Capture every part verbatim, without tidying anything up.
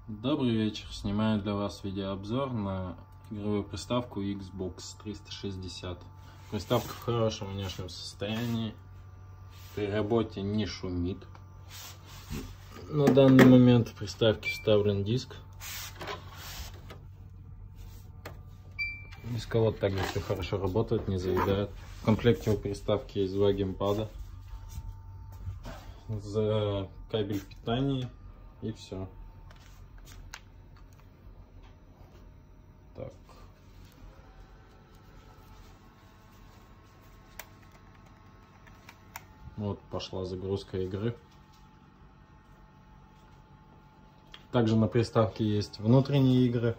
Добрый вечер, снимаю для вас видеообзор на игровую приставку Xbox триста шестьдесят. Приставка в хорошем внешнем состоянии, при работе не шумит. На данный момент в приставке вставлен диск. Дисковод также все хорошо работает, не заедает. В комплекте у приставки есть два геймпада, за кабель питания и все. Так. Вот пошла загрузка игры. Также на приставке есть внутренние игры.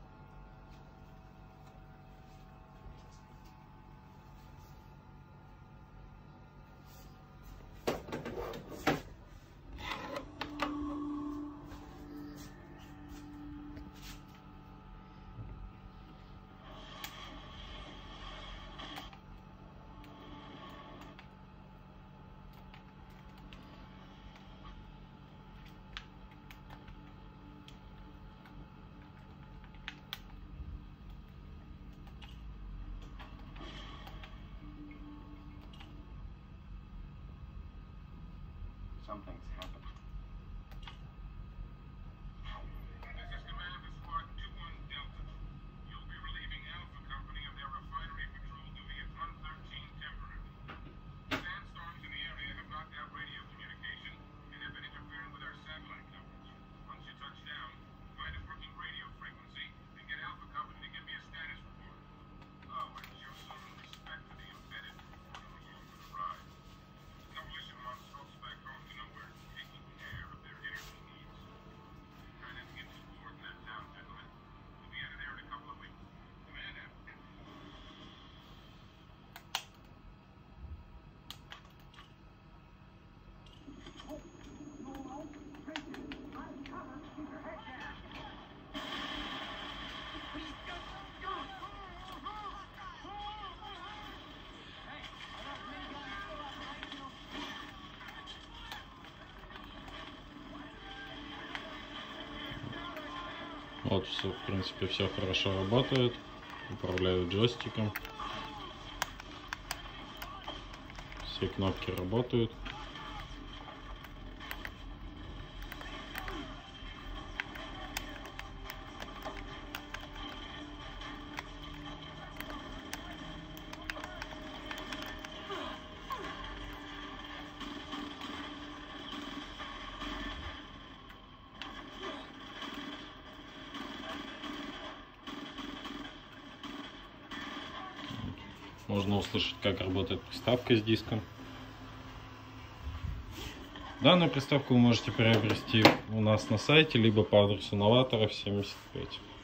Something's happened. This is Command to Squad two one Delta. You'll be relieving Alpha Company of their refinery patrol duty at one thirteen temporarily. Sandstorms in the area have knocked out radio communication and have been interfering with our satellite coverage. Once you touch down, find a working radio frequency and get Alpha Company to give me a status report. Oh, and show some respect to the embedded reporter along for the ride. Coalition wants folks back home to know we're taking care of their energy needs. Try not to get too bored in that town, gentlemen. We'll be out of there in a couple of weeks. Command out. Вот все, в принципе, все хорошо работает. Управляю джойстиком. Все кнопки работают. Можно услышать, как работает приставка с диском. Данную приставку вы можете приобрести у нас на сайте, либо по адресу Новаторов семьдесят пять.